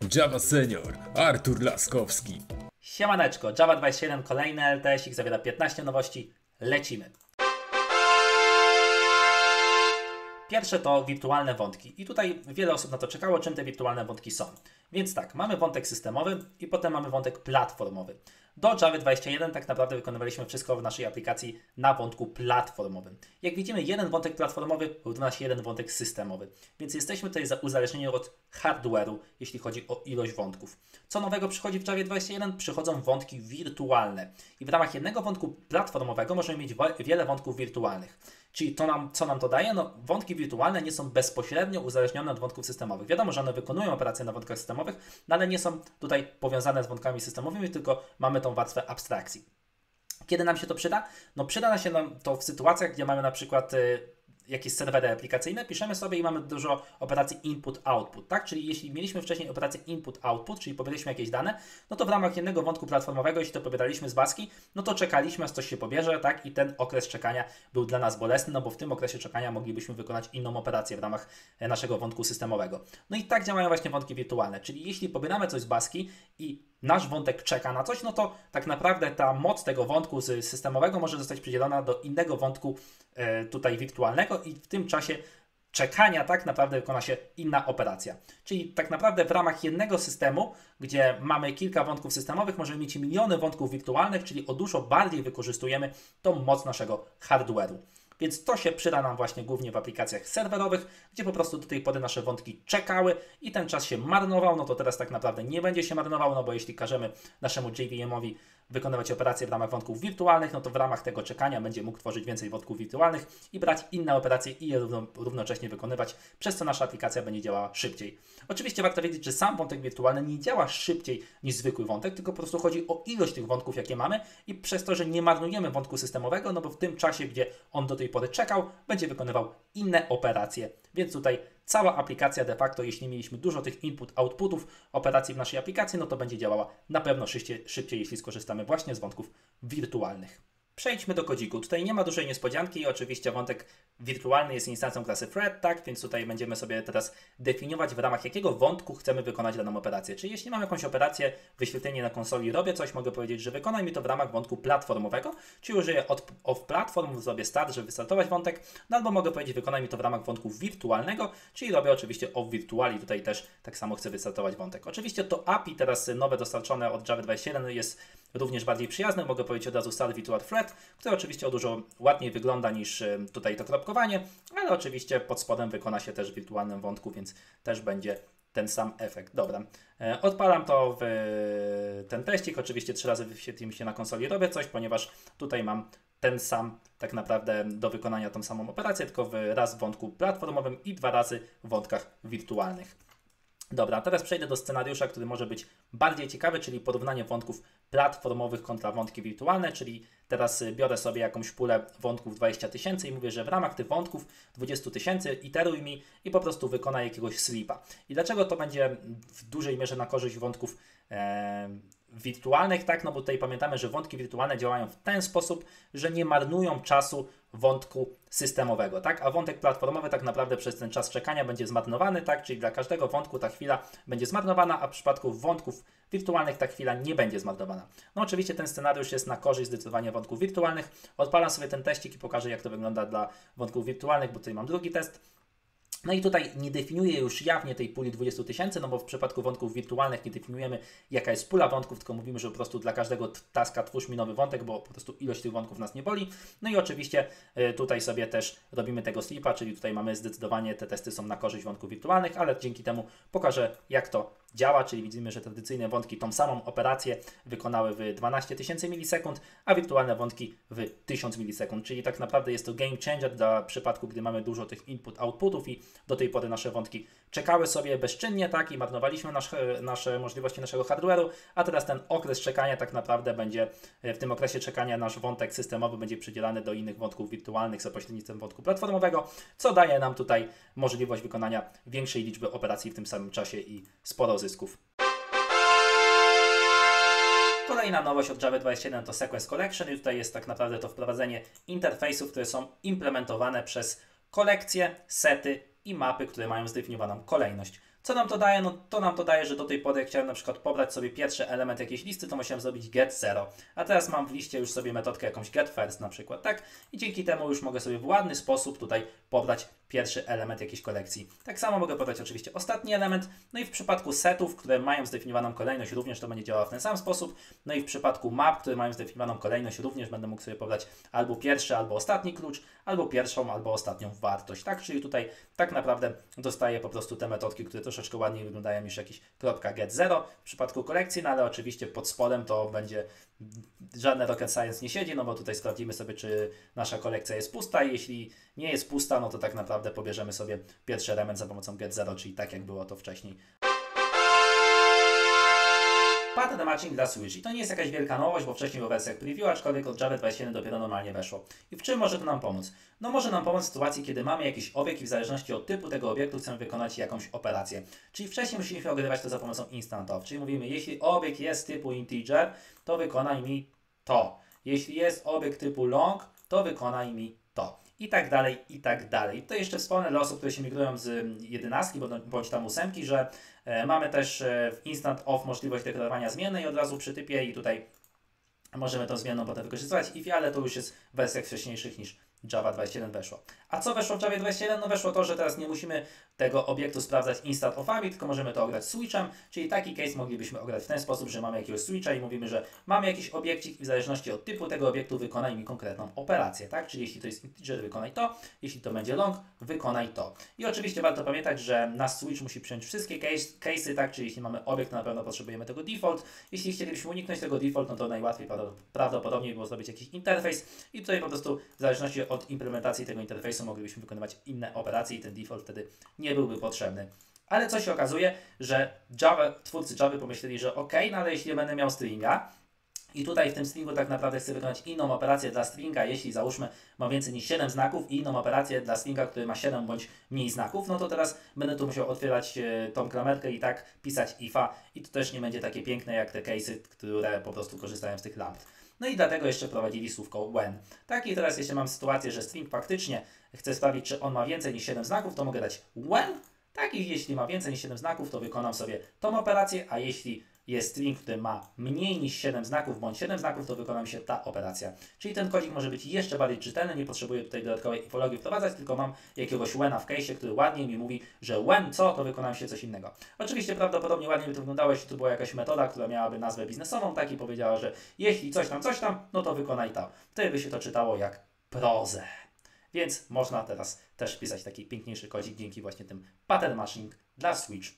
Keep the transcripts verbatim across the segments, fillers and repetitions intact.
Java Senior, Artur Laskowski. Siemaneczko, Java dwadzieścia jeden, kolejny L T S-ik, zawiera piętnaście nowości, lecimy. Pierwsze to wirtualne wątki i tutaj wiele osób na to czekało, czym te wirtualne wątki są. Więc tak, mamy wątek systemowy i potem mamy wątek platformowy. Do Java dwadzieścia jeden tak naprawdę wykonywaliśmy wszystko w naszej aplikacji na wątku platformowym. Jak widzimy, jeden wątek platformowy równa się jeden wątek systemowy. Więc jesteśmy tutaj uzależnieni od hardware'u, jeśli chodzi o ilość wątków. Co nowego przychodzi w Java dwadzieścia jeden? Przychodzą wątki wirtualne. I w ramach jednego wątku platformowego możemy mieć wiele wątków wirtualnych. Czyli to nam, co nam to daje? No, wątki wirtualne nie są bezpośrednio uzależnione od wątków systemowych. Wiadomo, że one wykonują operacje na wątkach systemowych, no ale nie są tutaj powiązane z wątkami systemowymi, tylko mamy tą warstwę abstrakcji. Kiedy nam się to przyda? No przyda się nam to w sytuacjach, gdzie mamy na przykład y, jakieś serwery aplikacyjne, piszemy sobie i mamy dużo operacji input-output, tak? Czyli jeśli mieliśmy wcześniej operację input-output, czyli pobieraliśmy jakieś dane, no to w ramach jednego wątku platformowego, jeśli to pobieraliśmy z baski, no to czekaliśmy, aż coś się pobierze, tak? I ten okres czekania był dla nas bolesny, no bo w tym okresie czekania moglibyśmy wykonać inną operację w ramach naszego wątku systemowego. No i tak działają właśnie wątki wirtualne, czyli jeśli pobieramy coś z baski i nasz wątek czeka na coś, no to tak naprawdę ta moc tego wątku z systemowego może zostać przydzielona do innego wątku e, tutaj wirtualnego i w tym czasie czekania tak naprawdę wykona się inna operacja. Czyli tak naprawdę w ramach jednego systemu, gdzie mamy kilka wątków systemowych, możemy mieć miliony wątków wirtualnych, czyli o dużo bardziej wykorzystujemy tą moc naszego hardware'u. Więc to się przyda nam właśnie głównie w aplikacjach serwerowych, gdzie po prostu do tej pory nasze wątki czekały i ten czas się marnował, no to teraz tak naprawdę nie będzie się marnował, no bo jeśli każemy naszemu J V M-owi wykonywać operacje w ramach wątków wirtualnych, no to w ramach tego czekania będzie mógł tworzyć więcej wątków wirtualnych i brać inne operacje i je równo, równocześnie wykonywać, przez co nasza aplikacja będzie działała szybciej. Oczywiście warto wiedzieć, że sam wątek wirtualny nie działa szybciej niż zwykły wątek, tylko po prostu chodzi o ilość tych wątków, jakie mamy i przez to, że nie marnujemy wątku systemowego, no bo w tym czasie, gdzie on do tej pory czekał, będzie wykonywał inne operacje. Więc tutaj cała aplikacja de facto, jeśli mieliśmy dużo tych input-outputów operacji w naszej aplikacji, no to będzie działała na pewno szybciej, szybciej, jeśli skorzystamy właśnie z wątków wirtualnych. Przejdźmy do kodziku. Tutaj nie ma dużej niespodzianki. Oczywiście wątek wirtualny jest instancją klasy thread, tak? Więc tutaj będziemy sobie teraz definiować, w ramach jakiego wątku chcemy wykonać daną operację. Czyli jeśli mam jakąś operację, wyświetlenie na konsoli, robię coś, mogę powiedzieć, że wykonaj mi to w ramach wątku platformowego, czyli użyję od off platform, zrobię start, żeby wystartować wątek, no albo mogę powiedzieć, wykonaj mi to w ramach wątku wirtualnego, czyli robię oczywiście off virtuali, tutaj też tak samo chcę wystartować wątek. Oczywiście to A P I teraz nowe dostarczone od Java dwadzieścia jeden jest również bardziej przyjazne, mogę powiedzieć od razu start virtual thread, które oczywiście o dużo ładniej wygląda niż tutaj to kropkowanie, ale oczywiście pod spodem wykona się też w wirtualnym wątku, więc też będzie ten sam efekt. Dobra, odpalam to w ten teścik, oczywiście trzy razy wyświetli mi się na konsoli, robię coś, ponieważ tutaj mam ten sam tak naprawdę do wykonania tą samą operację, tylko w raz w wątku platformowym i dwa razy w wątkach wirtualnych. Dobra, teraz przejdę do scenariusza, który może być bardziej ciekawy, czyli porównanie wątków platformowych kontra wątki wirtualne, czyli teraz biorę sobie jakąś pulę wątków dwadzieścia tysięcy i mówię, że w ramach tych wątków dwadzieścia tysięcy iteruj mi i po prostu wykonaj jakiegoś slipa. I dlaczego to będzie w dużej mierze na korzyść wątków e, wirtualnych? Tak, no bo tutaj pamiętamy, że wątki wirtualne działają w ten sposób, że nie marnują czasu wątku systemowego, tak? A wątek platformowy tak naprawdę przez ten czas czekania będzie zmarnowany, tak? Czyli dla każdego wątku ta chwila będzie zmarnowana, a w przypadku wątków wirtualnych ta chwila nie będzie zmarnowana. No oczywiście ten scenariusz jest na korzyść zdecydowanie wątków wirtualnych. Odpalam sobie ten teścik i pokażę, jak to wygląda dla wątków wirtualnych, bo tutaj mam drugi test. No i tutaj nie definiuję już jawnie tej puli dwadzieścia tysięcy, no bo w przypadku wątków wirtualnych nie definiujemy, jaka jest pula wątków, tylko mówimy, że po prostu dla każdego taska twórz mi nowy wątek, bo po prostu ilość tych wątków nas nie boli. No i oczywiście y, tutaj sobie też robimy tego slipa, czyli tutaj mamy zdecydowanie, te testy są na korzyść wątków wirtualnych, ale dzięki temu pokażę, jak to działa, czyli widzimy, że tradycyjne wątki tą samą operację wykonały w dwanaście tysięcy milisekund, a wirtualne wątki w tysiąc milisekund, czyli tak naprawdę jest to game changer dla przypadku, gdy mamy dużo tych input-outputów i do tej pory nasze wątki czekały sobie bezczynnie, tak, i marnowaliśmy nasz, nasze możliwości naszego hardware'u, a teraz ten okres czekania tak naprawdę będzie, w tym okresie czekania nasz wątek systemowy będzie przydzielany do innych wątków wirtualnych za pośrednictwem wątku platformowego, co daje nam tutaj możliwość wykonania większej liczby operacji w tym samym czasie i sporo zysków. Kolejna nowość od Java dwadzieścia jeden to Sequence Collection i tutaj jest tak naprawdę to wprowadzenie interfejsów, które są implementowane przez kolekcje, sety i mapy, które mają zdefiniowaną kolejność. Co nam to daje? No to nam to daje, że do tej pory jak chciałem na przykład pobrać sobie pierwszy element jakiejś listy, to musiałem zrobić get zero. A teraz mam w liście już sobie metodkę jakąś get first na przykład, tak? I dzięki temu już mogę sobie w ładny sposób tutaj pobrać pierwszy element jakiejś kolekcji. Tak samo mogę podać oczywiście ostatni element. No i w przypadku setów, które mają zdefiniowaną kolejność, również to będzie działało w ten sam sposób. No i w przypadku map, które mają zdefiniowaną kolejność, również będę mógł sobie pobrać albo pierwszy, albo ostatni klucz, albo pierwszą, albo ostatnią wartość, tak? Czyli tutaj tak naprawdę dostaję po prostu te metodki, które troszeczkę ładniej wyglądają niż jakiś .get zero w przypadku kolekcji, no ale oczywiście pod spodem to będzie żadne rocket science nie siedzi, no bo tutaj sprawdzimy sobie, czy nasza kolekcja jest pusta i jeśli nie jest pusta, no to tak naprawdę pobierzemy sobie pierwszy element za pomocą get zero, czyli tak jak było to wcześniej. Pattern matching dla Switch. I to nie jest jakaś wielka nowość, bo wcześniej w wersjach preview, aczkolwiek od Java dwadzieścia jeden dopiero normalnie weszło. I w czym może to nam pomóc? No może nam pomóc w sytuacji, kiedy mamy jakiś obiekt i w zależności od typu tego obiektu chcemy wykonać jakąś operację. Czyli wcześniej musieliśmy ogrywać to za pomocą instant of. Czyli mówimy, jeśli obiekt jest typu integer, to wykonaj mi to. Jeśli jest obiekt typu long, to wykonaj mi to. I tak dalej, i tak dalej. To jeszcze wspomnę dla osób, które się migrują z jedenastki bądź tam ósemki, że e, mamy też e, w instant of możliwość deklarowania zmiennej od razu przy typie i tutaj możemy tą zmienną potem wykorzystywać. I ale to już jest w wersjach wcześniejszych niż Java dwadzieścia jeden weszło. A co weszło w Java dwadzieścia jeden? No weszło to, że teraz nie musimy tego obiektu sprawdzać instant offami, tylko możemy to ograć switchem, czyli taki case moglibyśmy ograć w ten sposób, że mamy jakiegoś switcha i mówimy, że mamy jakiś obiekcik i w zależności od typu tego obiektu wykonaj mi konkretną operację, tak? Czyli jeśli to jest integer, wykonaj to, jeśli to będzie long, wykonaj to. I oczywiście warto pamiętać, że nasz switch musi przyjąć wszystkie case, case'y, tak? Czyli jeśli mamy obiekt, to na pewno potrzebujemy tego default. Jeśli chcielibyśmy uniknąć tego default, no to najłatwiej prawdopodobnie było zrobić jakiś interfejs i tutaj po prostu w zależności od implementacji tego interfejsu moglibyśmy wykonywać inne operacje i ten default wtedy nie byłby potrzebny. Ale co się okazuje, że Java, twórcy Java pomyśleli, że ok, no ale jeśli będę miał stringa i tutaj w tym stringu tak naprawdę chcę wykonać inną operację dla stringa, jeśli załóżmy ma więcej niż siedem znaków i inną operację dla stringa, który ma siedem bądź mniej znaków, no to teraz będę tu musiał otwierać e, tą klamerkę i tak pisać ifa i to też nie będzie takie piękne jak te case'y, które po prostu korzystają z tych lamp. No i dlatego jeszcze prowadzili słówko when. Tak i teraz jeśli mam sytuację, że string faktycznie chcę sprawdzić, czy on ma więcej niż siedem znaków, to mogę dać when. Tak i jeśli ma więcej niż siedem znaków, to wykonam sobie tą operację, a jeśli jest string, który ma mniej niż siedem znaków bądź siedem znaków, to wykona mi się ta operacja. Czyli ten kodzik może być jeszcze bardziej czytelny, nie potrzebuję tutaj dodatkowej infologii wprowadzać, tylko mam jakiegoś when'a w case'ie, który ładniej mi mówi, że when co, to wykonam się coś innego. Oczywiście prawdopodobnie ładniej by to wyglądało, jeśli to była jakaś metoda, która miałaby nazwę biznesową, tak i powiedziała, że jeśli coś tam, coś tam, no to wykonaj to. Wtedy by się to czytało jak prozę. Więc można teraz też pisać taki piękniejszy kodzik dzięki właśnie tym pattern matching dla Switch.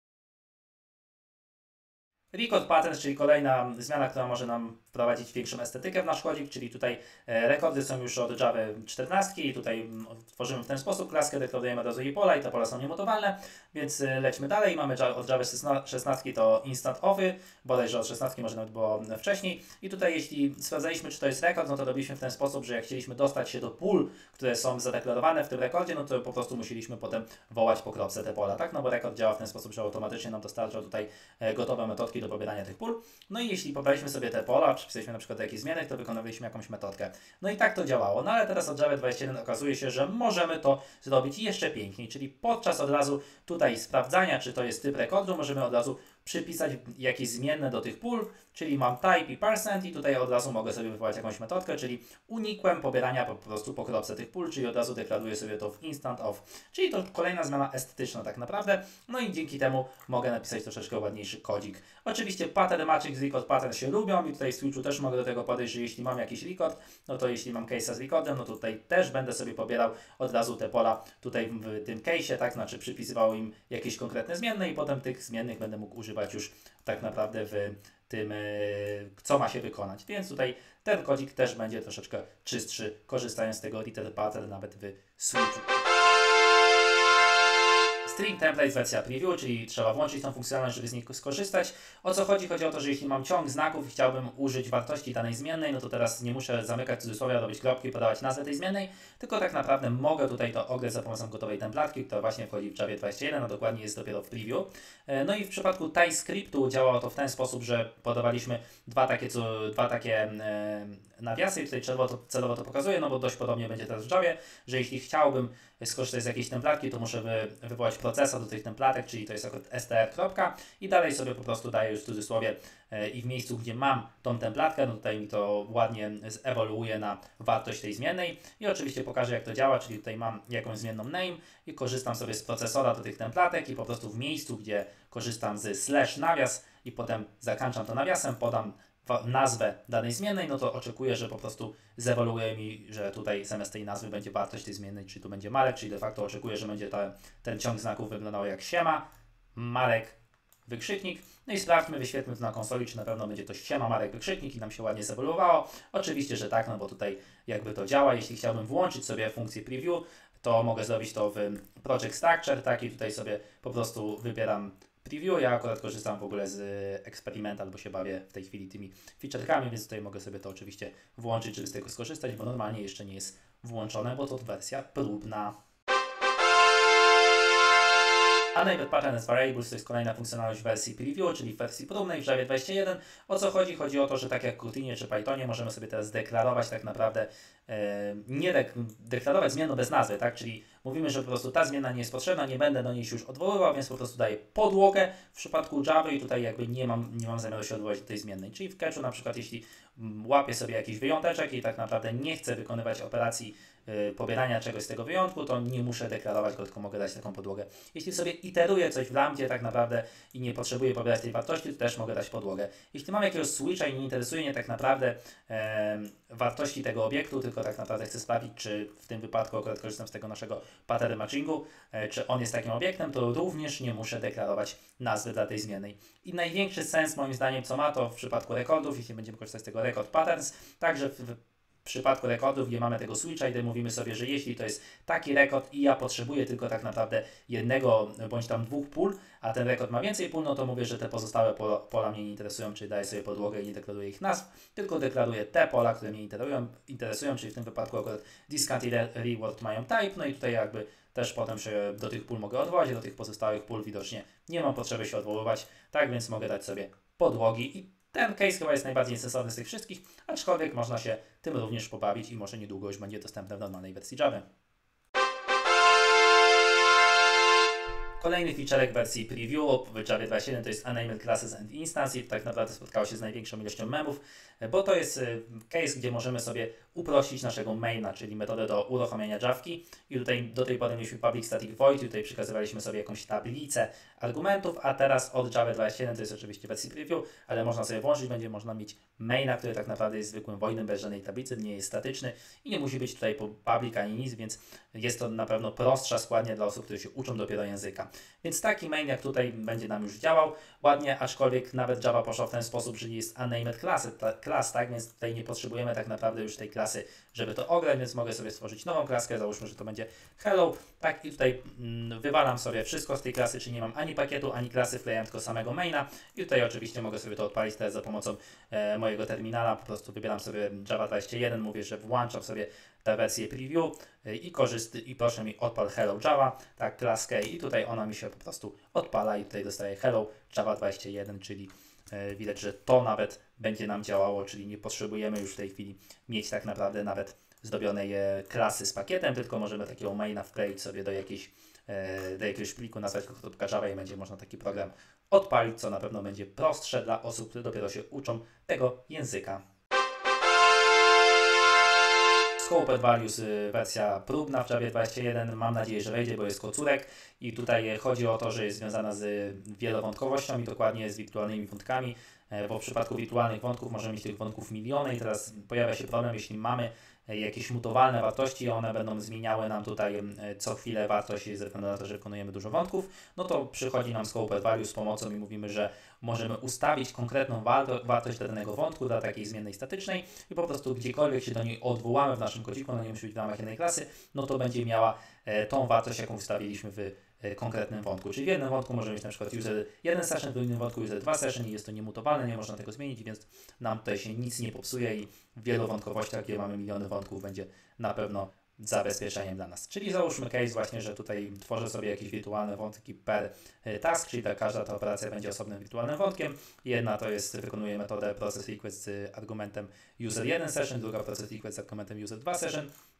Record patterns, czyli kolejna zmiana, która może nam wprowadzić większą estetykę w nasz kodzik, czyli tutaj e, rekordy są już od Java czternaście i tutaj m, tworzymy w ten sposób klaskę, deklarujemy od razu jej pola i te pola są niemutowalne, więc e, lećmy dalej. Mamy od Java szesnaście to instant offy, bodajże od szesnaście może nawet było wcześniej i tutaj jeśli sprawdzaliśmy, czy to jest rekord, no to robiliśmy w ten sposób, że jak chcieliśmy dostać się do pól, które są zadeklarowane w tym rekordzie, no to po prostu musieliśmy potem wołać po kropce te pola, tak? No bo rekord działa w ten sposób, że automatycznie nam dostarcza tutaj e, gotowe metodki do pobierania tych pól. No i jeśli pobraliśmy sobie te pola, czy wpisaliśmy na przykład do jakiejś zmiany, to wykonywaliśmy jakąś metodkę. No i tak to działało. No ale teraz od Java dwadzieścia jeden okazuje się, że możemy to zrobić jeszcze piękniej, czyli podczas od razu tutaj sprawdzania, czy to jest typ rekordu, możemy od razu przypisać jakieś zmienne do tych pól, czyli mam type i percent i tutaj od razu mogę sobie wywołać jakąś metodkę, czyli unikłem pobierania po prostu po kropce tych pól, czyli od razu deklaruję sobie to w instant of, czyli to kolejna zmiana estetyczna tak naprawdę, no i dzięki temu mogę napisać troszeczkę ładniejszy kodzik. Oczywiście pattern matching z record pattern się lubią i tutaj w Switchu też mogę do tego podejść, że jeśli mam jakiś record, no to jeśli mam case'a z recordem, no to tutaj też będę sobie pobierał od razu te pola tutaj w tym case'ie, tak, znaczy przypisywał im jakieś konkretne zmienne i potem tych zmiennych będę mógł używać już tak naprawdę w tym, co ma się wykonać. Więc tutaj ten kodzik też będzie troszeczkę czystszy, korzystając z tego return pattern nawet w Switchu. String template wersja preview, czyli trzeba włączyć tą funkcjonalność, żeby z nich skorzystać. O co chodzi? Chodzi o to, że jeśli mam ciąg znaków i chciałbym użyć wartości danej zmiennej, no to teraz nie muszę zamykać cudzysłowia, robić kropki i podawać nazwę tej zmiennej, tylko tak naprawdę mogę tutaj to ograć za pomocą gotowej templatki, która właśnie wchodzi w Java dwadzieścia jeden, a dokładnie jest dopiero w preview. No i w przypadku TypeScriptu działało to w ten sposób, że podawaliśmy dwa takie, co, dwa takie e, nawiasy i tutaj celowo to, celowo to pokazuję, no bo dość podobnie będzie teraz w Javie, że jeśli chciałbym skorzystać z jakiejś templatki, to muszę wy, wywołać procesor do tych templatek, czyli to jest akurat str. I dalej sobie po prostu daję już w cudzysłowie i w miejscu, gdzie mam tą templatkę, no tutaj mi to ładnie zewoluuje na wartość tej zmiennej i oczywiście pokażę, jak to działa, czyli tutaj mam jakąś zmienną name i korzystam sobie z procesora do tych templatek i po prostu w miejscu, gdzie korzystam z slash nawias i potem zakończam to nawiasem, podam nazwę danej zmiennej, no to oczekuję, że po prostu zewoluuje mi, że tutaj zamiast tej nazwy będzie wartość tej zmiennej, czyli tu będzie Marek, czyli de facto oczekuję, że będzie ta, ten ciąg znaków wyglądał jak siema, Marek, wykrzyknik. No i sprawdźmy, wyświetlmy to na konsoli, czy na pewno będzie to siema, Marek, wykrzyknik i nam się ładnie zewoluowało. Oczywiście, że tak, no bo tutaj jakby to działa. Jeśli chciałbym włączyć sobie funkcję preview, to mogę zrobić to w Project Structure, tak, i tutaj sobie po prostu wybieram preview. Ja akurat korzystam w ogóle z Experimental, bo się bawię w tej chwili tymi featurekami, więc tutaj mogę sobie to oczywiście włączyć, żeby z tego skorzystać, bo normalnie jeszcze nie jest włączone, bo to wersja próbna. Enable Pattern as Variables to jest kolejna funkcjonalność w wersji preview, czyli w wersji próbnej w Javie dwadzieścia jeden. O co chodzi? Chodzi o to, że tak jak w Kotlainie czy Pythonie możemy sobie teraz deklarować tak naprawdę, e, nie dek deklarować zmienną bez nazwy, tak? Czyli mówimy, że po prostu ta zmiana nie jest potrzebna, nie będę do niej się już odwoływał, więc po prostu daję podłogę w przypadku Java i tutaj jakby nie mam, nie mam zamiaru się odwołać do tej zmiennej. Czyli w catchu na przykład jeśli łapię sobie jakiś wyjąteczek i tak naprawdę nie chcę wykonywać operacji yy, pobierania czegoś z tego wyjątku, to nie muszę deklarować go, tylko mogę dać taką podłogę. Jeśli sobie iteruję coś w lambdzie tak naprawdę i nie potrzebuję pobierać tej wartości, to też mogę dać podłogę. Jeśli mam jakiegoś switcha i nie interesuje mnie tak naprawdę yy, wartości tego obiektu, tylko tak naprawdę chcę sprawdzić, czy w tym wypadku akurat korzystam z tego naszego pattern matchingu, yy, czy on jest takim obiektem, to również nie muszę deklarować nazwy dla tej zmiennej. I największy sens moim zdaniem, co ma to w przypadku rekordów, jeśli będziemy korzystać z tego record patterns, także w, w przypadku rekordów, gdzie mamy tego switcha, gdy mówimy sobie, że jeśli to jest taki rekord i ja potrzebuję tylko tak naprawdę jednego bądź tam dwóch pól, a ten rekord ma więcej pól, no to mówię, że te pozostałe pola, pola mnie nie interesują, czyli daję sobie podłogę i nie deklaruję ich nazw, tylko deklaruję te pola, które mnie interesują, interesują czyli w tym wypadku akurat discounted reward mają type, no i tutaj jakby też potem się do tych pól mogę odwołać, do tych pozostałych pól widocznie nie mam potrzeby się odwoływać, tak więc mogę dać sobie podłogi i ten case chyba jest najbardziej sensowny z tych wszystkich, aczkolwiek można się tym również pobawić i może niedługo już będzie dostępne w normalnej wersji Java. Kolejny featurek wersji preview w Javie dwadzieścia jeden to jest Enable Classes and Instance i tak naprawdę spotkało się z największą ilością memów, bo to jest case, gdzie możemy sobie uprościć naszego maina, czyli metodę do uruchomienia Javki i tutaj do tej pory mieliśmy public static void i tutaj przekazywaliśmy sobie jakąś tablicę argumentów, a teraz od Java dwadzieścia jeden to jest oczywiście wersji preview, ale można sobie włączyć, będzie można mieć maina, który tak naprawdę jest zwykłym voidem bez żadnej tablicy, nie jest statyczny i nie musi być tutaj public ani nic, więc jest to na pewno prostsza składnia dla osób, które się uczą dopiero języka. Więc taki main jak tutaj będzie nam już działał ładnie, aczkolwiek nawet Java poszła w ten sposób, że jest unnamed class, class, tak, więc tutaj nie potrzebujemy tak naprawdę już tej klasy, żeby to ograć, więc mogę sobie stworzyć nową klaskę, załóżmy, że to będzie hello, tak, i tutaj mm, wywalam sobie wszystko z tej klasy, czyli nie mam ani pakietu, ani klasy, wklejam tylko samego maina i tutaj oczywiście mogę sobie to odpalić teraz za pomocą e, mojego terminala, po prostu wybieram sobie Java dwadzieścia jeden, mówię, że włączam sobie tę wersję preview e, i korzysty i proszę mi odpal hello Java, tak, klaskę i tutaj ona mi się po prostu odpala i tutaj dostaję hello Java dwadzieścia jeden, czyli e, widać, że to nawet będzie nam działało, czyli nie potrzebujemy już w tej chwili mieć tak naprawdę nawet zdobionej e, klasy z pakietem, tylko możemy takiego maina wkleić sobie do jakiejś e, do jakiegoś pliku, nazwać go .java i będzie można taki program odpalić, co na pewno będzie prostsze dla osób, które dopiero się uczą tego języka. Scope Values wersja próbna w Javie dwadzieścia jeden, mam nadzieję, że wejdzie, bo jest kocurek i tutaj chodzi o to, że jest związana z wielowątkowością i dokładnie z wirtualnymi wątkami, bo w przypadku wirtualnych wątków możemy mieć tych wątków miliony i teraz pojawia się problem, jeśli mamy jakieś mutowalne wartości, one będą zmieniały nam tutaj co chwilę wartość ze względu na to, że wykonujemy dużo wątków, no to przychodzi nam Scope Value z pomocą i mówimy, że możemy ustawić konkretną wartość dla danego wątku, dla takiej zmiennej statycznej i po prostu gdziekolwiek się do niej odwołamy w naszym kodziku, no nie musi być w ramach jednej klasy, no to będzie miała e, tą wartość, jaką ustawiliśmy w e, konkretnym wątku. Czyli w jednym wątku możemy mieć na przykład user jeden session, w innym wątku user dwa session i jest to niemutowalne, nie można tego zmienić, więc nam tutaj się nic nie popsuje i w wielowątkowościach, gdzie mamy miliony wątków, będzie na pewno zabezpieczeniem dla nas. Czyli załóżmy case właśnie, że tutaj tworzę sobie jakieś wirtualne wątki per task, czyli ta, każda ta operacja będzie osobnym wirtualnym wątkiem. Jedna to jest, wykonuje metodę process request z argumentem user jeden session, druga process request z argumentem user dwa session.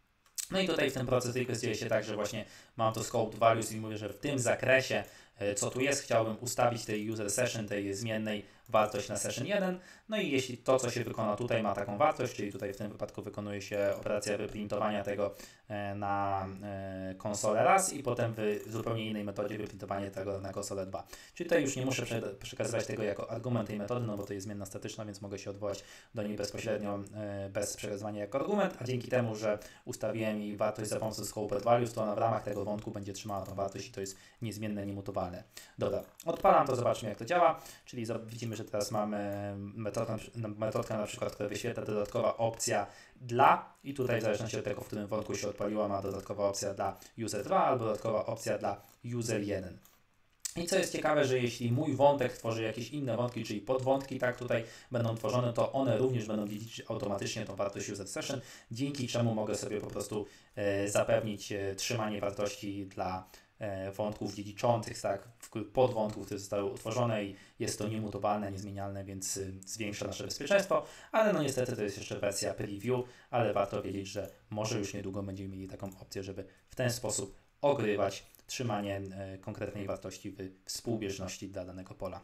No i tutaj w tym proces dzieje się tak, że właśnie mam to scoped values i mówię, że w tym zakresie, co tu jest, chciałbym ustawić tej user session, tej zmiennej wartość na session jeden. No i jeśli to, co się wykona tutaj, ma taką wartość, czyli tutaj w tym wypadku wykonuje się operacja wyprintowania tego na konsolę raz i potem w zupełnie innej metodzie wyprintowanie tego na konsolę dwa. Czyli tutaj już nie muszę przekazywać tego jako argument tej metody, no bo to jest zmienna statyczna, więc mogę się odwołać do niej bezpośrednio bez przekazywania jako argument, a dzięki temu, że ustawiłem jej wartość za pomocą scoped values, to ona w ramach tego wątku będzie trzymała tą wartość i to jest niezmienne, niemutowalne. Dobra, odpalam to, zobaczmy jak to działa, czyli widzimy, że teraz mamy metodkę, metodkę na przykład, która wyświetla dodatkowa opcja dla i tutaj w zależności od tego, w którym wątku się odpaliła, ma dodatkowa opcja dla user dwa albo dodatkowa opcja dla user jeden. I co jest ciekawe, że jeśli mój wątek tworzy jakieś inne wątki, czyli podwątki, tak tutaj będą tworzone, to one również będą liczyć automatycznie tą wartość user session, dzięki czemu mogę sobie po prostu e, zapewnić e, trzymanie wartości dla e, wątków dziedziczących, tak, podwątków, które zostały utworzone i jest to niemutowalne, niezmienialne, więc y, zwiększa nasze bezpieczeństwo, ale no niestety to jest jeszcze wersja preview, ale warto wiedzieć, że może już niedługo będziemy mieli taką opcję, żeby w ten sposób ogrywać trzymanie e, konkretnej wartości w współbieżności dla danego pola.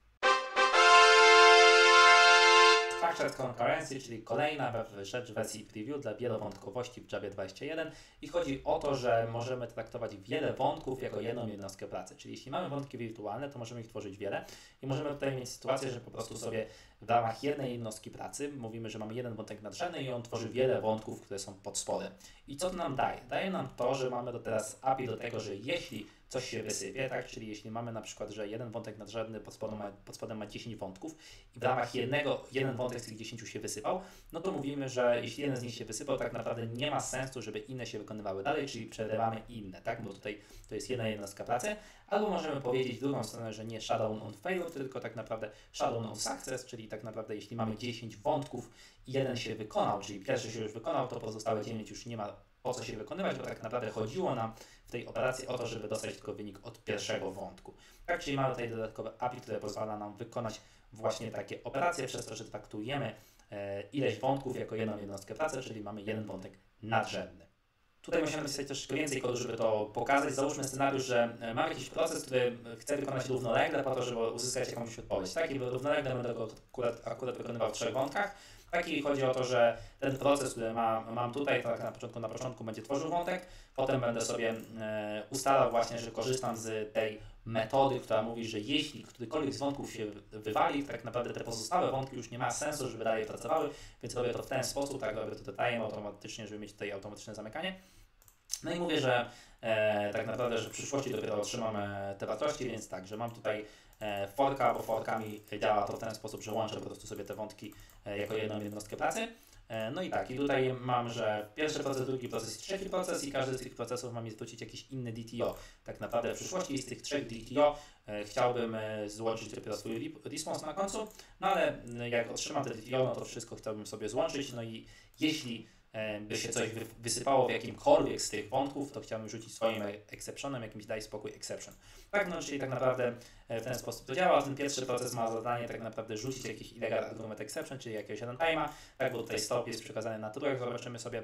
Structured Concurrency, czyli kolejna rzecz w wersji preview dla wielowątkowości w Javie dwadzieścia jeden i chodzi o to, że możemy traktować wiele wątków jako jedną jednostkę pracy, czyli jeśli mamy wątki wirtualne, to możemy ich tworzyć wiele i możemy tutaj mieć sytuację, że po prostu sobie w ramach jednej jednostki pracy mówimy, że mamy jeden wątek nadrzędny i on tworzy wiele wątków, które są pod spodem. I co to nam daje? Daje nam to, że mamy do teraz A P I do tego, że jeśli coś się wysypie, tak, czyli jeśli mamy na przykład, że jeden wątek nadrzędny pod spodem ma, pod spodem ma dziesięć wątków i w ramach jednego, jeden wątek z tych dziesięciu się wysypał, no to mówimy, że jeśli jeden z nich się wysypał, tak naprawdę nie ma sensu, żeby inne się wykonywały dalej, czyli przerywamy inne, tak, bo tutaj to jest jedna jednostka pracy, albo możemy powiedzieć w drugą stronę, że nie shutdown on failure, tylko tak naprawdę shutdown on success, czyli tak naprawdę jeśli mamy dziesięć wątków i jeden się wykonał, czyli pierwszy się już wykonał, to pozostałe dziewięć już nie ma po co się wykonywać, bo tak naprawdę chodziło nam w tej operacji o to, żeby dostać tylko wynik od pierwszego wątku. Tak, czyli mamy tutaj dodatkowe A P I, które pozwala nam wykonać właśnie takie operacje, przez to, że traktujemy e, ileś wątków jako jedną jednostkę pracy, czyli mamy jeden wątek nadrzędny. Tutaj musimy napisać troszeczkę więcej kodu, żeby to pokazać. Załóżmy scenariusz, że mamy jakiś proces, który chce wykonać równolegle po to, żeby uzyskać jakąś odpowiedź. Tak, i równolegle będę go akurat, akurat wykonywał w trzech wątkach. Tak, i chodzi o to, że ten proces, który ma, mam tutaj, tak na początku, na początku będzie tworzył wątek, potem będę sobie e, ustalał właśnie, że korzystam z tej metody, która mówi, że jeśli którykolwiek z wątków się wywali, tak naprawdę te pozostałe wątki już nie ma sensu, żeby dalej pracowały, więc robię to w ten sposób, tak, robię to detailem automatycznie, żeby mieć tutaj automatyczne zamykanie. No i mówię, że e, tak naprawdę, że w przyszłości dopiero otrzymamy te wartości, więc tak, że mam tutaj e, forka, bo forkami działa to w ten sposób, że łączę po prostu sobie te wątki e, jako jedną jednostkę pracy. E, no i tak, i tutaj mam, że pierwszy proces, drugi proces i trzeci proces i każdy z tych procesów ma mi zwrócić jakiś inny D T O. Tak naprawdę w przyszłości z tych trzech D T O e, chciałbym e, złączyć dopiero swój response na końcu, no ale e, jak otrzymam te D T O, no to wszystko chciałbym sobie złączyć, no i jeśli by się coś wysypało w jakimkolwiek z tych wątków, to chciałbym rzucić swoim exceptionem, jakimś daj spokój exception. Tak, no czyli tak naprawdę w ten sposób to działa. Ten pierwszy proces ma zadanie tak naprawdę rzucić jakiś illegal argument exception, czyli jakiegoś runtime'a, tak, bo tutaj stop jest przekazany na true, jak zobaczymy sobie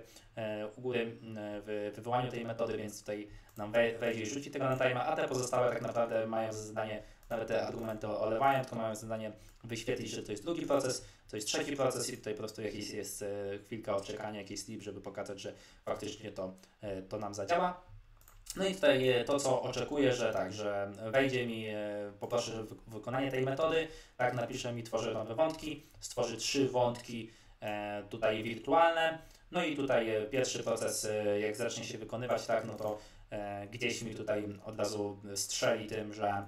u góry w wywołaniu tej metody, więc tutaj nam wejdzie i rzuci tego runtime'a, a te pozostałe tak naprawdę mają za zadanie, nawet te argumenty olewają, to mają zadanie wyświetlić, że to jest drugi proces, to jest trzeci proces i tutaj po prostu jakiś jest e, chwilka odczekania, jakiś sleep, żeby pokazać, że faktycznie to, e, to nam zadziała. No i tutaj e, to, co oczekuję, że tak, że wejdzie mi, e, poproszę wy wykonanie tej metody, tak, napisze mi, tworzy nowe wątki, stworzy trzy wątki e, tutaj wirtualne, no i tutaj e, pierwszy proces, e, jak zacznie się wykonywać, tak, no to e, gdzieś mi tutaj od razu strzeli tym, że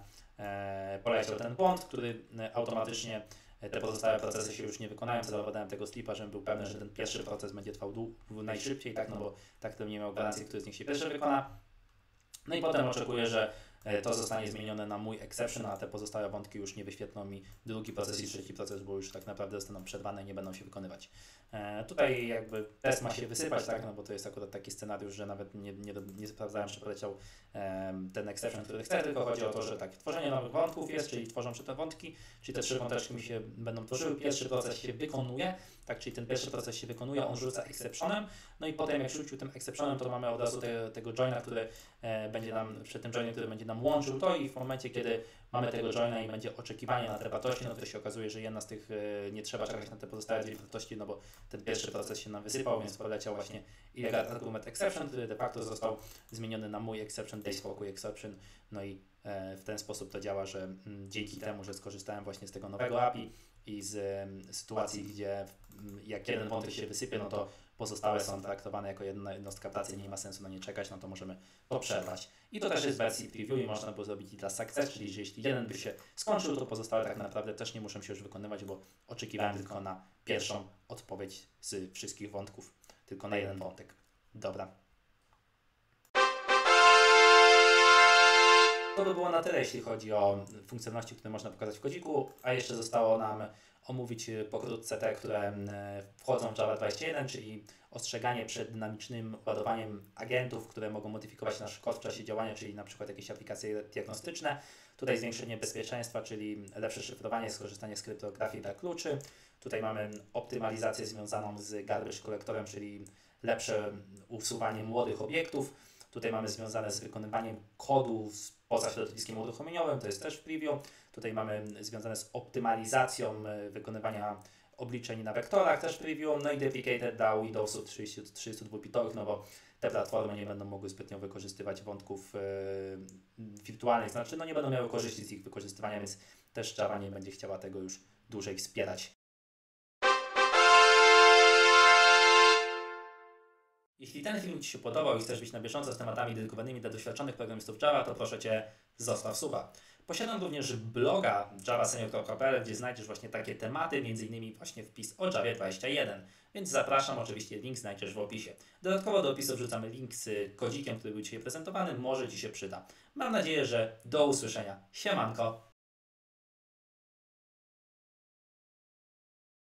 e, poleciał ten błąd, który e, automatycznie te pozostałe procesy się już nie wykonają, celowałem tego slipa, żebym był pewny, że ten pierwszy proces będzie trwał najszybciej, tak, no bo tak to nie miał gwarancji, który z nich się pierwszy wykona. No i potem oczekuję, że to zostanie zmienione na mój exception, a te pozostałe wątki już nie wyświetlą mi drugi proces i trzeci proces, bo już tak naprawdę zostaną przerwane i nie będą się wykonywać. E, tutaj jakby test ma się wysypać, tak, no bo to jest akurat taki scenariusz, że nawet nie, nie, nie sprawdzałem, czy poleciał e, ten exception, który chcę, tylko chodzi o to, że tak, tworzenie nowych wątków jest, czyli tworzą się te wątki, czyli te trzy wąteczki mi się będą tworzyły, pierwszy proces się wykonuje, tak, czyli ten pierwszy proces się wykonuje, on rzuca exceptionem, no i potem jak rzucił tym exceptionem, to mamy od razu te, tego joina, który e, będzie nam, przed tym joinem, który będzie nam łączył to i w momencie, kiedy mamy tego joina i będzie oczekiwanie na te wartości, no to się okazuje, że jedna z tych, e, nie trzeba czekać na te pozostałe dwie wartości, no bo ten pierwszy proces się nam wysypał, więc poleciał właśnie illegal argument exception, który de facto został zmieniony na mój exception, day spokój exception, no i e, w ten sposób to działa, że m, dzięki temu, że skorzystałem właśnie z tego nowego A P I i z m, sytuacji, gdzie m, jak jeden wątek się wysypie, no to pozostałe są traktowane jako jedna jednostka pracy, nie ma sensu na nie czekać, no to możemy to przerwać. I to też jest w wersji preview i można było zrobić i dla success, czyli że jeśli jeden by się skończył, to pozostałe tak naprawdę też nie muszą się już wykonywać, bo oczekiwałem tylko na pierwszą odpowiedź z wszystkich wątków, tylko na jeden wątek. Dobra. To by było na tyle, jeśli chodzi o funkcjonalności, które można pokazać w kodziku, a jeszcze zostało nam omówić pokrótce te, które wchodzą w Java dwadzieścia jeden, czyli ostrzeganie przed dynamicznym ładowaniem agentów, które mogą modyfikować nasz kod w czasie działania, czyli na przykład jakieś aplikacje diagnostyczne. Tutaj zwiększenie bezpieczeństwa, czyli lepsze szyfrowanie, skorzystanie z kryptografii dla kluczy. Tutaj mamy optymalizację związaną z garbage collectorem, czyli lepsze usuwanie młodych obiektów. Tutaj mamy związane z wykonywaniem kodu poza środowiskiem uruchomieniowym, to jest też w preview. Tutaj mamy związane z optymalizacją wykonywania obliczeń na wektorach, też w preview. No i deprecated dla Windowsów trzydzieści dwa bitowych, no bo te platformy nie będą mogły zbytnio wykorzystywać wątków yy, wirtualnych, znaczy no nie będą miały korzyści z ich wykorzystywania, więc też Java nie będzie chciała tego już dłużej wspierać. Jeśli ten film Ci się podobał i chcesz być na bieżąco z tematami dedykowanymi dla doświadczonych programistów Java, to proszę Cię, zostaw suba. Posiadam również bloga java senior kropka p l, gdzie znajdziesz właśnie takie tematy, między innymi właśnie wpis o Javie dwadzieścia jeden, więc zapraszam, oczywiście link znajdziesz w opisie. Dodatkowo do opisu wrzucamy link z kodzikiem, który był dzisiaj prezentowany, może Ci się przyda. Mam nadzieję, że do usłyszenia. Siemanko!